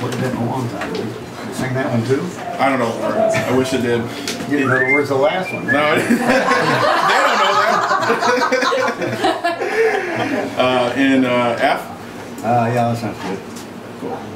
played that in a long time. Sing that one too? I don't know the words. I wish it did. You didn't know the words of the last one. No, they don't know that. In F? Yeah, that sounds good. Cool.